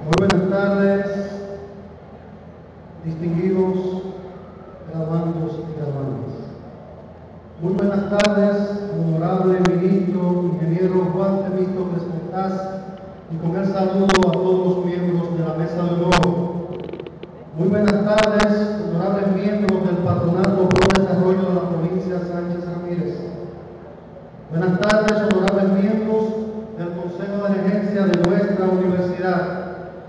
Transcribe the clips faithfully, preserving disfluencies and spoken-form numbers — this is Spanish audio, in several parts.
Muy buenas tardes, distinguidos graduandos y graduandas. Muy buenas tardes, honorable ministro, ingeniero Juan Temístocles Cortaz, y con el saludo a todos los miembros de la mesa de honor. Muy buenas tardes, honorables miembros del Patronato Pro Desarrollo de la provincia Sánchez Ramírez. Buenas tardes, honorables miembros del Consejo de Regencia de nuestra universidad.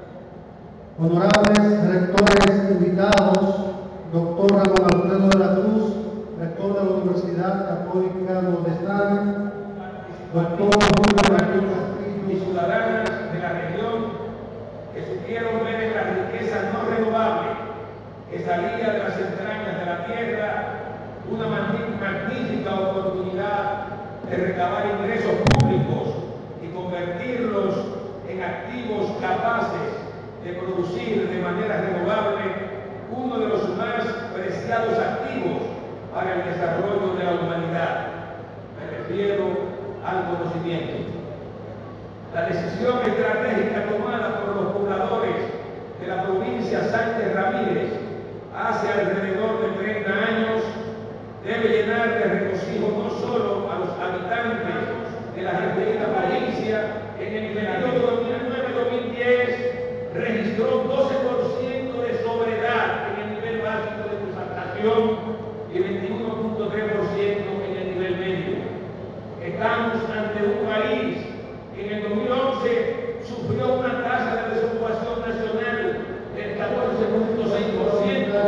Honorables rectores invitados, doctor Ramón Alfredo de la Cruz, rector de la Universidad Católica Nordestana, doctor Julio Martínez y ciudadanas de la región que supieron ver en la riqueza no renovable que salía de las entrañas de la tierra una magnífica oportunidad de recabar ingresos públicos y convertirlos en activos capaces de producir de manera renovable uno de los más preciados activos para el desarrollo de la humanidad. Me refiero al conocimiento. La decisión estratégica tomada por los pobladores de la provincia Sánchez Ramírez hace alrededor de treinta años debe llenar de regocijo no solo a los habitantes de la referida provincia. En el periodo dos mil nueve a dos mil diez registró doce por ciento de sobriedad en el nivel básico de concentración y veintiuno punto tres por ciento en el nivel medio. Estamos ante un país que en el dos mil once sufrió una tasa de desocupación nacional del catorce punto seis por ciento.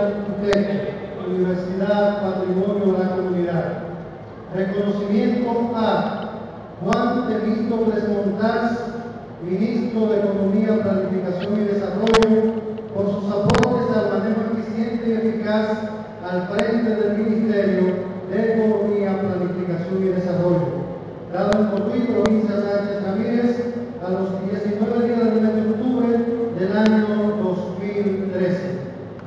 Universidad Patrimonio de la Comunidad. Reconocimiento a Juan Temístocles Cortaz, Ministro de Economía, Planificación y Desarrollo, por sus aportes al manejo eficiente y eficaz al frente del Ministerio de Economía, Planificación y Desarrollo, dado en Cotuí, provincia Sánchez Ramírez, a los diecinueve días del mes de octubre del año dos mil trece.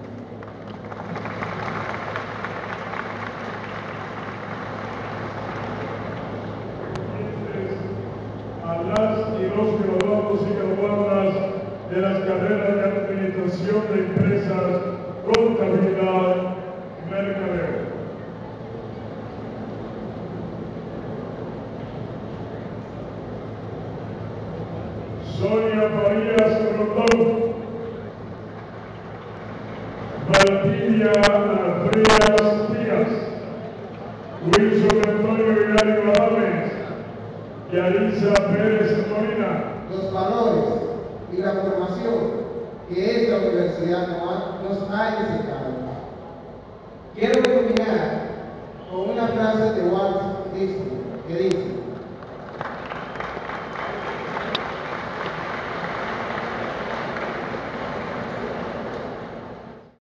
A las y los graduados y graduadas de las carreras de Administración de Empresas, Contabilidad y Mercadeo. Sonia Farías Rondón, Valdivia Frías Díaz, Wilson Antonio Hilario Adames, Yarisa Pérez Molina. Los valores y la formación que esta universidad nos ha necesitado. Quiero terminar con una frase de Walt Disney que dice: